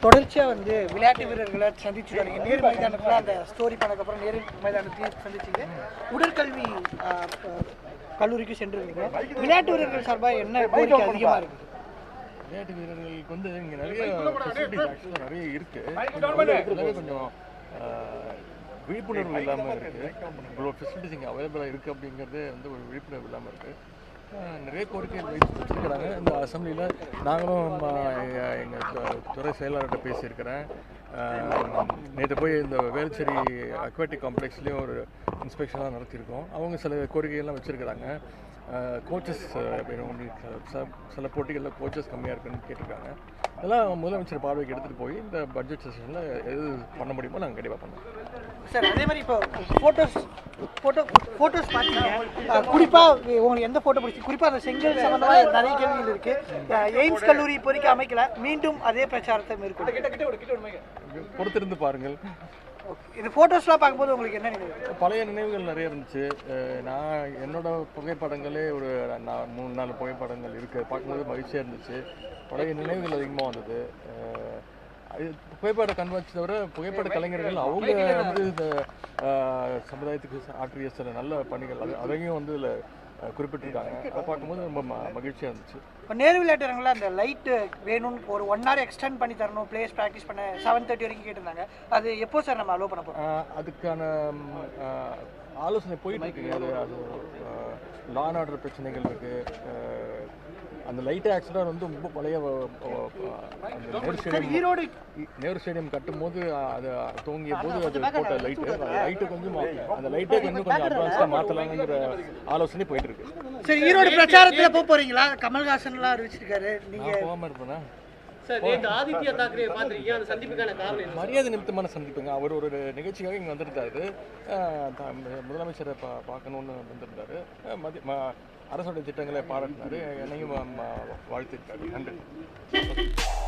தொடர்ச்சியாக வந்து விளையாட்டு வீரர்களை சந்திச்சு வரீங்க. நேரு மைதானத்தில் அந்த ஸ்டோரி பண்ணக்கப்புறம் நேரு மைதானத்தையும் சந்திச்சிங்க. உடற்கல்வி கல்லூரிக்கு சென்றிருக்கீங்க. விளையாட்டு வீரர்கள் சார்பாக என்ன கோரிக்கை அதிகமாக இருக்குது? விளையாட்டு வீரர்களுக்கு வந்து இங்கே நிறைய ஃபெசிலிட்டிஸ் ஆக்சுவலாக நிறைய இருக்குது. கொஞ்சம் விழிப்புணர்வு இல்லாமல் இருக்குது. இவ்வளோ ஃபெசிலிட்டிஸ் இங்கே அவைலபிளாக இருக்குது அப்படிங்கிறது வந்து ஒரு விழிப்புணர்வு இல்லாமல் இருக்குது. நிறைய கோரிக்கைகள் வச்சுருக்கிறாங்க. இந்த அசம்பிளியில் நாங்களும் எங்கள் துறை செயலாளர்கிட்ட பேசியிருக்கிறேன். நேற்று போய் இந்த வேல்ச்சேரி அக்வாட்டிக் காம்ப்ளெக்ஸ்லேயும் ஒரு இன்ஸ்பெக்ஷன்லாம் நடத்தியிருக்கோம். அவங்க சில கோரிக்கைகள்லாம் வச்சுருக்கிறாங்க. கோச்சஸ் சில போட்டிகளில் கோச்சஸ் கம்மியாக இருக்குன்னு கேட்டிருக்காங்க. இதெல்லாம் முதலமைச்சர் பார்வைக்கு எடுத்துகிட்டு போய் இந்த பட்ஜெட் செஷனில் எது பண்ண முடியுமோ நாங்கள் கண்டிப்பாக பண்ணுவோம். சார், அதே மாதிரி இப்போ ஃபோட்டோஸ் பார்த்தீங்க, குறிப்பாக உங்களுக்கு எந்த ஃபோட்டோ பிடிச்சி? குறிப்பாக அந்த செங்கல் சம்மந்தமாக நிறைய கேள்விகள் இருக்குது. எய்ம்ஸ் கல்லூரி இப்போதைக்கு அமைக்கல, மீண்டும் அதே பிரச்சாரத்தை மேற்கொண்டு பொறுத்திருந்து பாருங்கள். இந்த ஃபோட்டோஸ்லாம் பார்க்கும்போது உங்களுக்கு என்ன நினைவு? பழைய நினைவுகள் நிறைய இருந்துச்சு. நான் என்னோட புகைப்படங்களே ஒரு 3-4 புகைப்படங்கள் இருக்குது. பார்க்கும்போது மகிழ்ச்சியாக இருந்துச்சு. பழைய நினைவுகள் அதிகமாக வந்தது. புகைப்பட கண்காட்சி தவிர புகைப்பட கலைஞர்கள் அவங்க வந்து இந்த சமுதாயத்துக்கு ஆற்றிய சில நல்ல பணிகள் அதையும் வந்து இதில் குறிப்பிட்டிருக்காங்க. அதை பார்க்கும்போது ரொம்ப மகிழ்ச்சியாக இருந்துச்சு. இப்போ நேரு விளையாட்டுறவங்கள அந்த லைட்டு வேணும்னு ஒரு 1 hour எக்ஸ்டெண்ட் பண்ணி தரணும், பிளேஸ் ப்ராக்டிஸ் பண்ண 7:30 வரைக்கும் கேட்டிருந்தாங்க. அது எப்போ சார் நம்ம அலோவ் பண்ண போகிறோம்? அதுக்கான ஆலோசனை போயிட்டு இருக்குங்க. அது லா அண்ட் ஆர்டர் பிரச்சனைகள் இருக்குது. அந்த லைட்டு ஆக்சுவலாக வந்து ரொம்ப பழைய நேரு ஸ்டேடியம் கட்டும் போது அது தூங்கிய போது அது போட்ட லைட்டு கொஞ்சம் அந்த லைட்டே கொஞ்சம் அட்வான்ஸாக மாற்றலாங்கிற ஆலோசனை போயிட்டு இருக்கு. சரி, ஈரோடு பிரச்சாரத்தில் போக போறீங்களா? கமல்ஹாசன்லாம் அறிவிச்சிருக்காரு. நீங்கள் போகாமல் இருப்பேனா? மரியாதை நிமித்தமான சந்திப்புங்க. அவர் ஒரு நிகழ்ச்சிக்காக இங்கே வந்திருந்தாரு. முதலமைச்சரை பார்க்கணுன்னு வந்திருந்தாரு. அரசுடைய திட்டங்களை பாராட்டினாரு. என்னையும் வாழ்த்திருக்காரு. நன்றி.